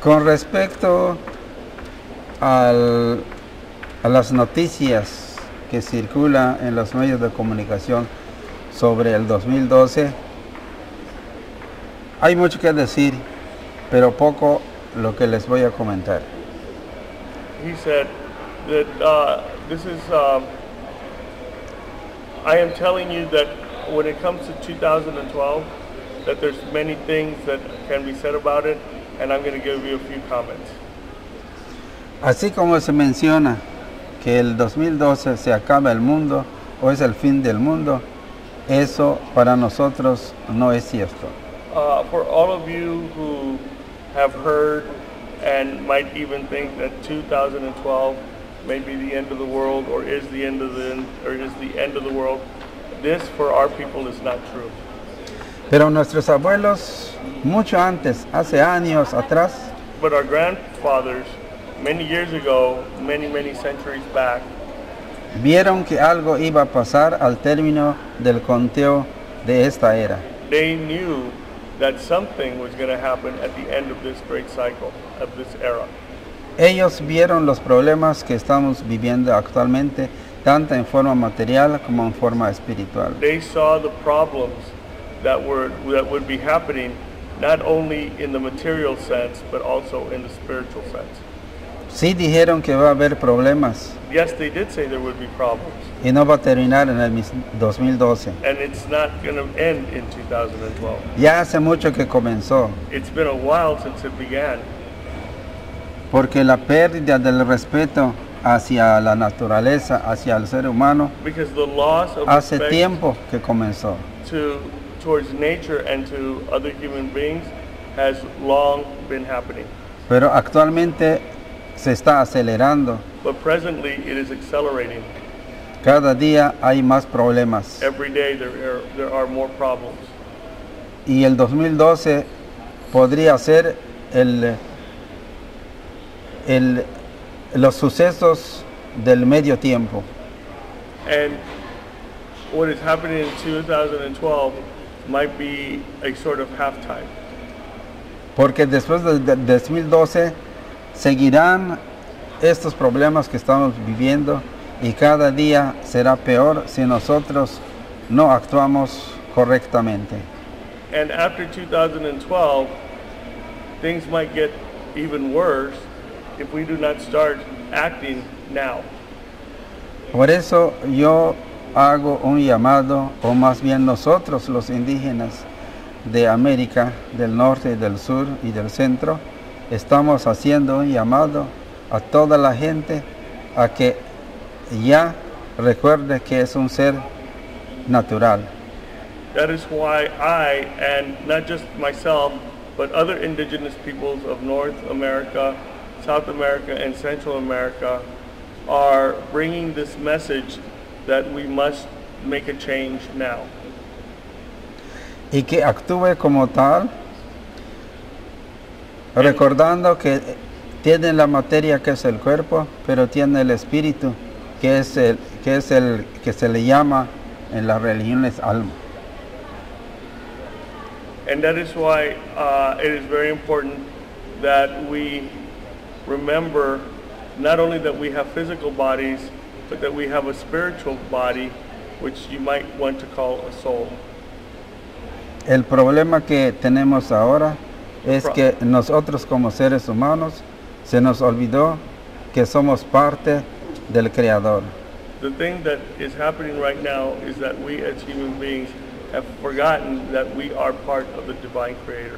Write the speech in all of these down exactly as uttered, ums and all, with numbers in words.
Con respecto al, a las noticias que circulan en los medios de comunicación sobre el dos mil doce, hay mucho que decir, pero poco lo que les voy a comentar. He said that uh, this is, um, I am telling you that when it comes to two thousand twelve, that there's many things that can be said about it, and I'm going to give you a few comments. Así como se menciona que el dos mil doce se acaba el mundo o es el fin del mundo, eso para nosotros no es cierto. Uh, for all of you who have heard and might even think that two thousand twelve may be the end of the world or is the end of the or is the end of the world, this for our people is not true. Pero nuestros abuelos, mucho antes, hace años atrás, But our grandfathers, many years ago, many, many centuries back, vieron que algo iba a pasar al término del conteo de esta era. they knew that something was going to happen at the end of this great cycle, of this era. Ellos vieron los problemas que estamos viviendo actualmente, tanto en forma material como en forma espiritual. They saw the problems that were that would be happening not only in the material sense but also in the spiritual sense. Sí dijeron que va a haber problemas Yes, they did say there would be problems, y no va a terminar en el mis- dos mil doce. and it's not going to end in two thousand twelve. Ya hace mucho que comenzó, It's been a while since it began, porque la pérdida del respeto hacia la naturaleza, hacia el ser humano, because the loss of hace respect tiempo que comenzó. to towards nature and to other human beings has long been happening. Pero actualmente se está acelerando. But presently it is accelerating. Cada día hay más problemas. Every day there are, there are more problems. Y el dos mil doce podría ser el, el, los sucesos del medio tiempo. And what is happening in two thousand twelve might be a sort of halftime. Porque después del del dos mil doce seguirán estos problemas que estamos viviendo y cada día será peor si nosotros no actuamos correctamente. And after two thousand twelve, things might get even worse if we do not start acting now. Por eso yo hago un llamado, o más bien nosotros los indígenas de América, del norte, del sur y del centro, estamos haciendo un llamado a toda la gente a que ya recuerde que es un ser natural. That is why I, and not just myself, but other indigenous peoples of North America, South America, and Central America are bringing this message that we must make a change now. Y que actúe como tal, recordando que tiene la materia que es el cuerpo, pero tiene el espíritu que es el que es el que se le llama en las religiones alma. And that is why uh, it is very important that we remember not only that we have physical bodies, but that we have a spiritual body, which you might want to call a soul. El problema que tenemos ahora es que nosotros como seres humanos se nos olvidó que somos parte del Creador. The thing that is happening right now is that we as human beings have forgotten that we are part of the divine creator.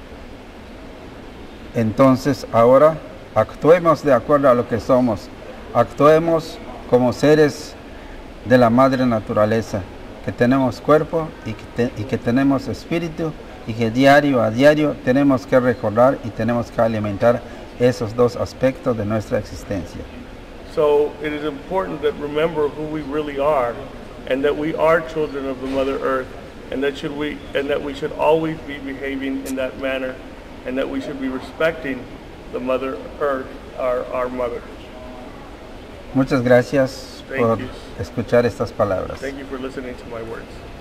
Entonces ahora actuemos de acuerdo a lo que somos, actuemos como seres de la madre naturaleza, que tenemos cuerpo y que, te, y que tenemos espíritu y que diario a diario tenemos que recordar y tenemos que alimentar esos dos aspectos de nuestra existencia. So it is important that remember who we really are, and that we are children of the Mother Earth, and that should we and that we should always be behaving in that manner, and that we should be respecting the Mother Earth, our, our mother. Muchas gracias Thank por you. escuchar estas palabras. Thank you for listening to my words.